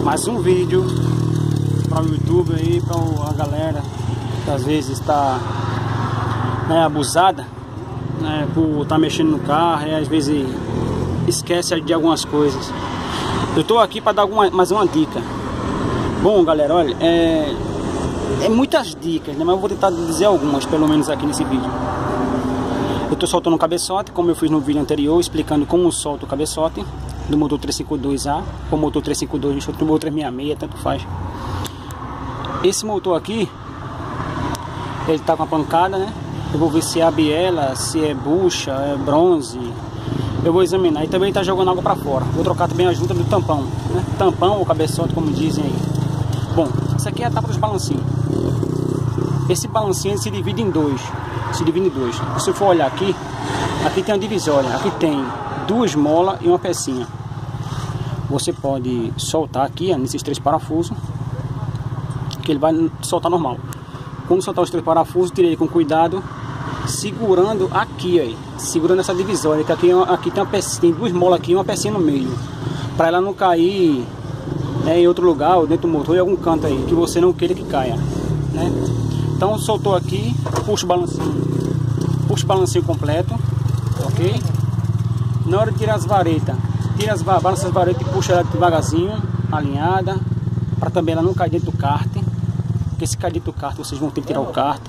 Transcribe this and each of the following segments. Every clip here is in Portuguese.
Mais um vídeo para o YouTube aí, para a galera que às vezes está abusada, né, por estar mexendo no carro e às vezes esquece de algumas coisas. Eu estou aqui para dar mais uma dica. Bom, galera, olha, é muitas dicas, né, mas eu vou tentar dizer algumas, pelo menos aqui nesse vídeo. Eu estou soltando o cabeçote, como eu fiz no vídeo anterior, explicando como solto o cabeçote do motor 352A, ou motor 352, outro motor 366, tanto faz. Esse motor aqui, ele tá com a pancada, né? Eu vou ver se é a biela, se é bucha, é bronze. Eu vou examinar. E também tá jogando água para fora. Vou trocar também a junta do tampão, né? Tampão ou cabeçote, como dizem aí. Bom, essa aqui é a tapa dos balancinhos. Esse balancinho se divide em dois. Se divide em dois. Se for olhar aqui, aqui tem uma divisória. Aqui tem duas molas e uma pecinha. Você pode soltar aqui, ó, nesses três parafusos, que ele vai soltar normal. Quando soltar os três parafusos, tirei com cuidado, segurando aqui, aí, segurando essa divisória, que aqui tem uma pecinha, tem duas molas aqui e uma pecinha no meio, para ela não cair, né, em outro lugar, ou dentro do motor, em algum canto aí, que você não queira que caia, né? Então soltou aqui, puxa o balancinho completo, ok? Na hora de tirar as varetas, balança as varetas e puxa ela devagarzinho, alinhada, para também ela não cair dentro do kart. Porque se cair dentro do kart, vocês vão ter que tirar o kart.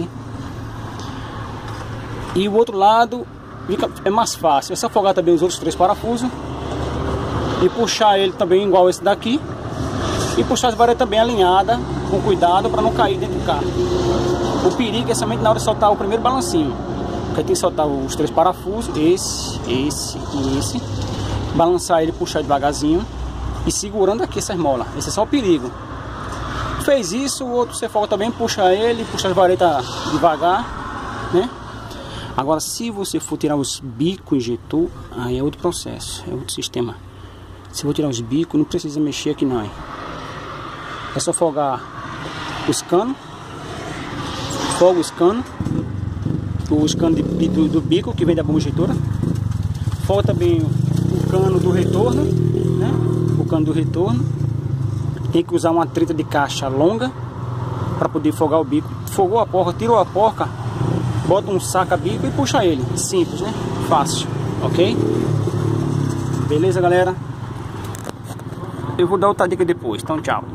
E o outro lado é mais fácil, é só afogar também os outros três parafusos e puxar ele também igual esse daqui, e puxar as varetas também alinhadas, com cuidado, para não cair dentro do kart. O perigo é somente na hora de soltar o primeiro balancinho, porque tem que soltar os três parafusos, esse e esse, balançar ele, puxar devagarzinho e segurando aqui essas molas. Esse é só o perigo. Fez isso, o outro você folga também, puxa ele, puxa as varetas devagar, né? Agora, se você for tirar os bicos injetor, aí é outro processo, é outro sistema. Se eu vou tirar os bicos, não precisa mexer aqui não. É só folgar os canos, folga os canos do bico que vem da bomba injetora, folga também o cano do retorno, né? O cano do retorno. Tem que usar uma treta de caixa longa para poder folgar o bico. Folgou a porca, tirou a porca, bota um saca-bico e puxa ele. Simples, né? Fácil, ok? Beleza, galera? Eu vou dar outra dica depois, então tchau.